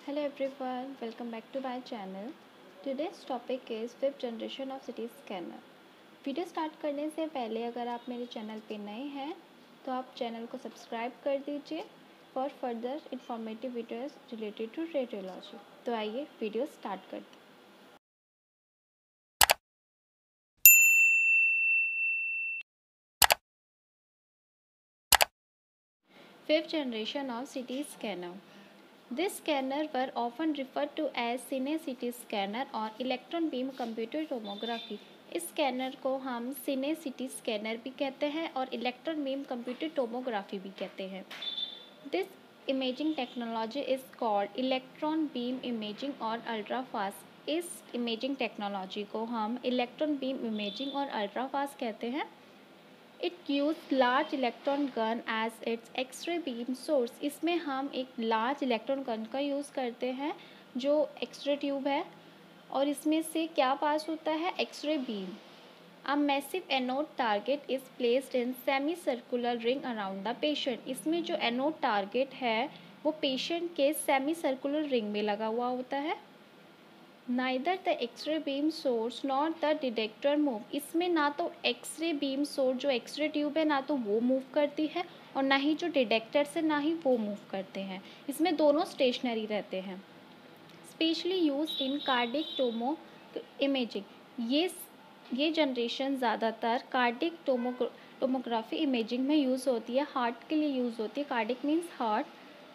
Hello everyone, welcome back to my channel. Today's topic is fifth generation of CT scanner. Video start करने से पहले अगर आप मेरे चैनल पे नए हैं तो आप चैनल को सब्सक्राइब कर दीजिए for further informative videos related to radiology. तो आइए वीडियो स्टार्ट करते हैं। Fifth generation of CT scanner. This scanner were often referred to as Cine CT scanner और इलेक्ट्रॉन बीम कंप्यूटर टोमोग्राफी। इस स्कैनर को हम सिने सिटी स्कैनर भी कहते हैं और इलेक्ट्रॉन बीम कंप्यूटर टोमोग्राफी भी कहते हैं। This imaging technology is called electron beam imaging और अल्ट्रा फास्ट। इस इमेजिंग टेक्नोलॉजी को हम इलेक्ट्रॉन बीम इमेजिंग और अल्ट्रा फास्ट कहते हैं। It use large electron gun as its x-ray beam source. इसमें हम एक लार्ज इलेक्ट्रॉन गन का यूज़ करते हैं जो एक्सरे ट्यूब है और इसमें से क्या पास होता है, x-ray beam. A massive anode target is placed in semi circular ring around the patient. इसमें जो एनोड टारगेट है वो पेशेंट के सेमी सर्कुलर रिंग में लगा हुआ होता है। Neither the x-ray beam source not the detector move. इसमें ना तो एक्सरे बीम सोर्स जो एक्सरे ट्यूब है ना तो वो मूव करती है और ना ही जो डिटेक्टर से ना ही वो मूव करते हैं। इसमें दोनों स्टेशनरी रहते हैं। Specially use in cardiac tomo imaging. ये जनरेशन ज़्यादातर कार्डिक टोमोग्राफी इमेजिंग में यूज़ होती है, हार्ट के लिए यूज़ होती है। Cardiac means heart.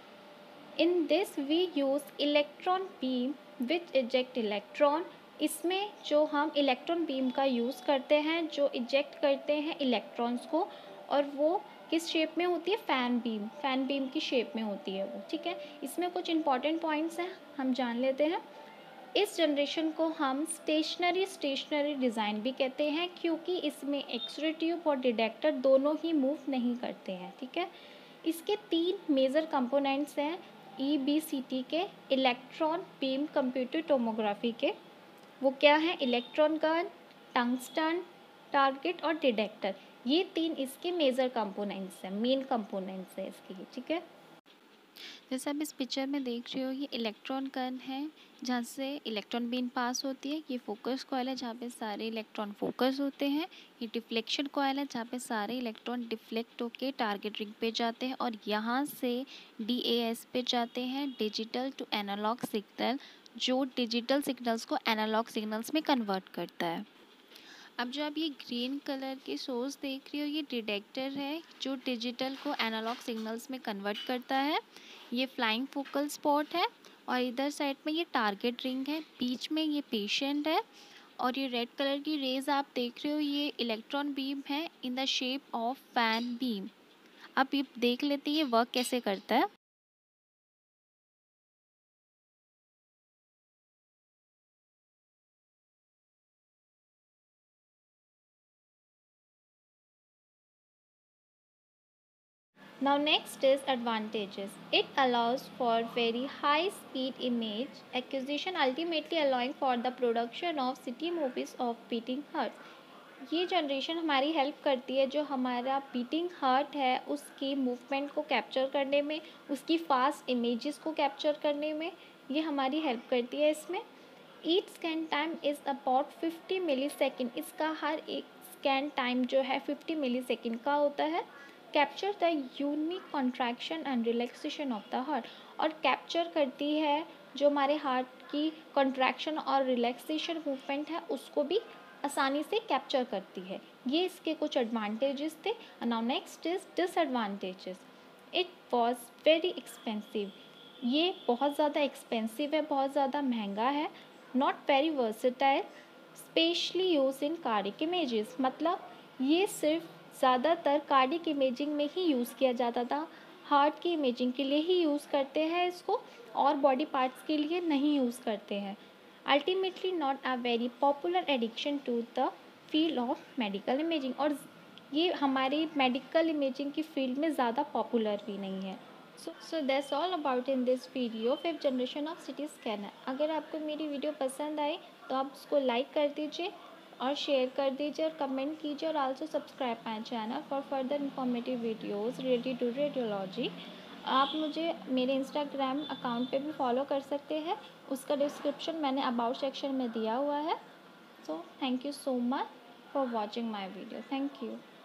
In this we use electron beam which eject electron. इसमें जो हम इलेक्ट्रॉन बीम का यूज़ करते हैं जो इजेक्ट करते हैं इलेक्ट्रॉन्स को, और वो किस शेप में होती है, फैन बीम की शेप में होती है वो। ठीक है, इसमें कुछ इंपॉर्टेंट पॉइंट्स हैं, हम जान लेते हैं। इस जनरेशन को हम स्टेशनरी डिज़ाइन भी कहते हैं क्योंकि इसमें एक्सरे ट्यूब और डिटेक्टर दोनों ही मूव नहीं करते हैं। ठीक है, इसके 3 मेजर कंपोनेंट्स हैं EBCT के, इलेक्ट्रॉन बीम कंप्यूटर टोमोग्राफी के। वो क्या है, इलेक्ट्रॉन गन, टंगस्टन टारगेट और डिटेक्टर। ये 3 इसके मेजर कंपोनेंट्स हैं, मेन कंपोनेंट्स हैं इसके। ठीक है, जैसे आप इस पिक्चर में देख रहे हो ये इलेक्ट्रॉन गन है जहाँ से इलेक्ट्रॉन बीम पास होती है। ये फोकस कॉइल है जहाँ पे सारे इलेक्ट्रॉन फोकस होते हैं। ये डिफ्लेक्शन कॉइल है जहाँ पे सारे इलेक्ट्रॉन डिफ्लेक्ट होके टारगेट रिंग पे जाते हैं और यहाँ से DAS पे जाते हैं, डिजिटल टू एनालॉग सिग्नल, जो डिजिटल सिग्नल्स को एनालॉग सिग्नल्स में कन्वर्ट करता है। अब जो आप ये ग्रीन कलर के सोर्स देख रहे हो ये डिटेक्टर है जो डिजिटल को एनालॉग सिग्नल्स में कन्वर्ट करता है। ये फ्लाइंग फोकल स्पॉट है और इधर साइड में ये टारगेट रिंग है, बीच में ये पेशेंट है और ये रेड कलर की रेज आप देख रहे हो ये इलेक्ट्रॉन बीम है in the shape of fan beam. अब ये देख लेते हैं ये वर्क कैसे करता है। Now next is advantages. It allows for very high speed image acquisition, ultimately allowing for the production of city movies of beating heart. ये जनरेशन हमारी हेल्प करती है, जो हमारा बीटिंग हार्ट है उसकी मूवमेंट को कैप्चर करने में, उसकी फास्ट इमेजेस को कैप्चर करने में ये हमारी हेल्प करती है। इसमें each scan time is about 50 millisecond. इसका हर एक स्कैन टाइम जो है 50 मिलीसेकेंड का होता है। Capture the unique contraction and relaxation of the heart, और कैप्चर करती है जो हमारे हार्ट की कॉन्ट्रैक्शन और रिलैक्सेशन मूवमेंट है उसको भी आसानी से कैप्चर करती है। ये इसके कुछ एडवांटेजेस थे। Now next is disadvantages. It was very expensive. ये बहुत ज़्यादा एक्सपेंसिव है, बहुत ज़्यादा महंगा है। Not very versatile, specially use in cardiac images. मतलब ये सिर्फ ज़्यादातर कार्डिक इमेजिंग में ही यूज़ किया जाता था, हार्ट की इमेजिंग के लिए ही यूज़ करते हैं इसको, और बॉडी पार्ट्स के लिए नहीं यूज़ करते हैं। Ultimately not a very popular addiction to the field of medical imaging, और ये हमारी मेडिकल इमेजिंग की फील्ड में ज़्यादा पॉपुलर भी नहीं है। So that's all about in this video, 5th generation of CT scanner. अगर आपको मेरी वीडियो पसंद आई तो आप उसको लाइक कर दीजिए और शेयर कर दीजिए और कमेंट कीजिए, और also subscribe my channel for further informative videos related to radiology. आप मुझे मेरे इंस्टाग्राम अकाउंट पे भी फॉलो कर सकते हैं, उसका डिस्क्रिप्शन मैंने अबाउट सेक्शन में दिया हुआ है। So thank you so much for watching my video. Thank you.